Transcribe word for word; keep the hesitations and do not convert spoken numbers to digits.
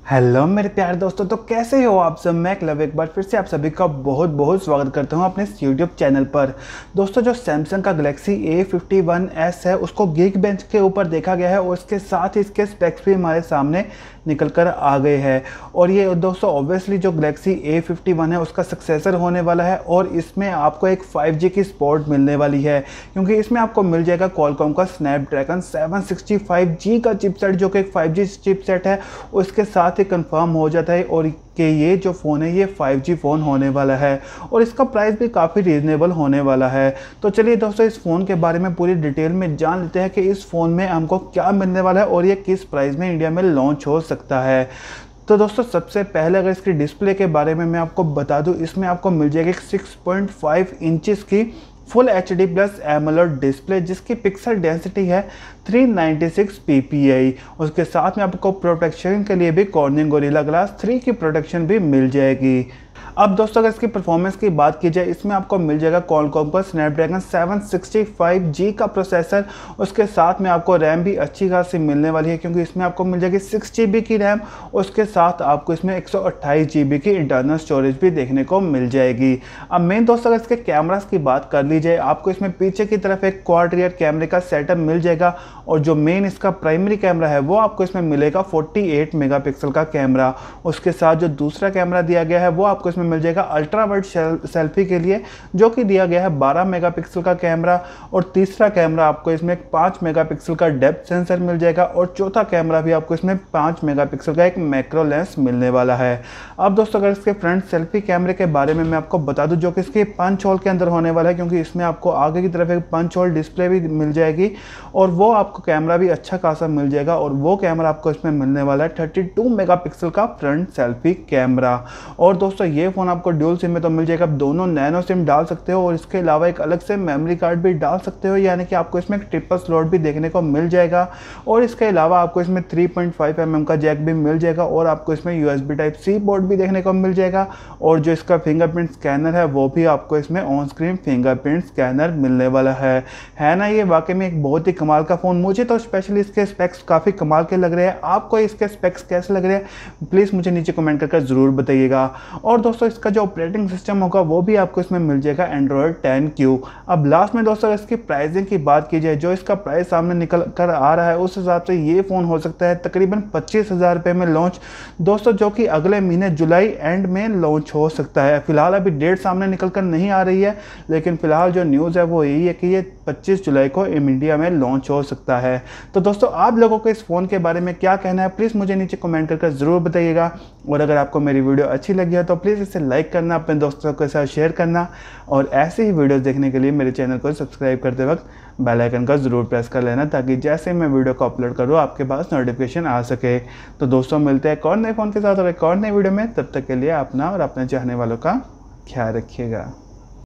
Hello मेरे प्यारे दोस्तों, तो कैसे हो आप सब। मैं क्लब एक बार फिर से आप सभी का बहुत बहुत स्वागत करता हूं अपने इस यूट्यूब चैनल पर। दोस्तों, जो सैमसंग का Galaxy A fifty one S है उसको गीक बेंच के ऊपर देखा गया है और इसके साथ ही इसके स्पेक्स भी हमारे सामने निकल कर आ गए हैं। और ये दोस्तों ऑब्वियसली जो गैलेक्सी ए फिफ्टी वन है उसका सक्सेसर होने वाला है और इसमें आपको एक फाइव जी की सपोर्ट मिलने वाली है, क्योंकि इसमें आपको मिल जाएगा क्वालकॉम का Snapdragon seven sixty five G का चिपसेट, जो कि एक फाइव जी चिपसेट है। उसके साथ ही कंफर्म हो जाता है और कि ये जो फ़ोन है ये फाइव जी फ़ोन होने वाला है और इसका प्राइस भी काफ़ी रीज़नेबल होने वाला है। तो चलिए दोस्तों, इस फ़ोन के बारे में पूरी डिटेल में जान लेते हैं कि इस फ़ोन में हमको क्या मिलने वाला है और ये किस प्राइस में इंडिया में लॉन्च हो सकता है। तो दोस्तों, सबसे पहले अगर इसकी डिस्प्ले के बारे में मैं आपको बता दूं, इसमें आपको मिल जाएगी सिक्स पॉइंट फाइव इंचेस की full H D plus AMOLED display, जिसकी पिक्सल डेंसिटी है three ninety six P P I. उसके साथ में आपको प्रोटेक्शन के लिए भी कॉर्निंग गोरिल्ला ग्लास थ्री की प्रोटेक्शन भी मिल जाएगी। अब दोस्तों, अगर इसकी परफॉर्मेंस की बात की जाए, इसमें आपको मिल जाएगा क्वालकॉम का Snapdragon seven sixty five G का प्रोसेसर। उसके साथ में आपको रैम भी अच्छी खासी मिलने वाली है, क्योंकि इसमें आपको मिल जाएगी सिक्स जी बी की रैम। उसके साथ आपको इसमें एक सौ अट्ठाईस जी बी की इंटरनल स्टोरेज भी देखने को मिल जाएगी। अब मेन दोस्तों, अगर इसके कैमरास की बात कर ली जाए, आपको इसमें पीछे की तरफ एक क्वाड रियर कैमरे का सेटअप मिल जाएगा और जो मेन इसका प्राइमरी कैमरा है वो आपको इसमें मिलेगा अड़तालीस मेगापिक्सल का कैमरा। उसके साथ जो दूसरा कैमरा दिया गया है वो आपको इसमें मिल जाएगा अल्ट्रा वाइड सेल्फी के लिए, जो कि दिया गया है बारह मेगापिक्सल का कैमरा। और तीसरा कैमरा आपको इसमें पाँच मेगापिक्सल का डेप्थ सेंसर मिल जाएगा और चौथा कैमरा भी आपको इसमें पाँच मेगापिक्सल का एक मैक्रो लेंस मिलने वाला है। अब दोस्तों, अगर इसके फ्रंट सेल्फी कैमरे के बारे में मैं आपको बता दूं, जो कि इसके पंच होल के अंदर होने वाला है, क्योंकि इसमें आपको आगे की तरफ एक पंच होल डिस्प्ले भी मिल जाएगी और वो आपको कैमरा भी अच्छा खासा मिल जाएगा। और वो कैमरा आपको इसमें मिलने वाला है थर्टी टू मेगापिक्सल का फ्रंट सेल्फी कैमरा। और दोस्तों, ये फ़ोन आपको ड्यूल सिम में तो मिल जाएगा, आप दोनों नैनो सिम डाल सकते हो और इसके अलावा एक अलग से मेमोरी कार्ड भी डाल सकते हो, यानी कि आपको इसमें एक ट्रिपल स्लॉट भी देखने को मिल जाएगा। और इसके अलावा आपको इसमें three point five M M का जैक भी मिल जाएगा और आपको इसमें U S B type C port भी देखने को मिल जाएगा। और जो इसका फिंगरप्रिंट स्कैनर है वो भी आपको इसमें ऑन स्क्रीन फिंगरप्रिंट स्कैनर मिलने वाला है है ना। ये वाकई में एक बहुत ही कमाल का फ़ोन, मुझे तो स्पेशली इसके स्पेक्स काफ़ी कमाल के लग रहे हैं। आपको इसके स्पेक्स कैसे लग रहे हैं प्लीज़ मुझे नीचे कमेंट करके ज़रूर बताइएगा। और दोस्तों, इसका जो ऑपरेटिंग सिस्टम होगा वो भी आपको इसमें मिल जाएगा एंड्रॉयड टेन क्यू। अब लास्ट में दोस्तों, इसकी प्राइसिंग की बात की जाए, जो इसका प्राइस सामने निकल कर आ रहा है उस हिसाब से ये फ़ोन हो सकता है तकरीबन पच्चीस हज़ार रुपये में लॉन्च दोस्तों, जो कि अगले महीने जुलाई एंड में लॉन्च हो सकता है। फिलहाल अभी डेट सामने निकल कर नहीं आ रही है, लेकिन फिलहाल जो न्यूज़ है वो यही है कि ये पच्चीस जुलाई को इंडिया में लॉन्च हो सकता है। तो दोस्तों, आप लोगों को इस फ़ोन के बारे में क्या कहना है प्लीज़ मुझे नीचे कमेंट करके ज़रूर बताइएगा। और अगर आपको मेरी वीडियो अच्छी लगी है तो प्लीज़ इसे लाइक करना, अपने दोस्तों के साथ शेयर करना और ऐसे ही वीडियोस देखने के लिए मेरे चैनल को सब्सक्राइब करते वक्त बेल आइकन का ज़रूर प्रेस कर लेना, ताकि जैसे मैं वीडियो को अपलोड करूँ आपके पास नोटिफिकेशन आ सके। तो दोस्तों, मिलते हैं एक और नए फ़ोन के साथ और एक और नए वीडियो में। तब तक के लिए अपना और अपने चाहने वालों का ख्याल रखिएगा।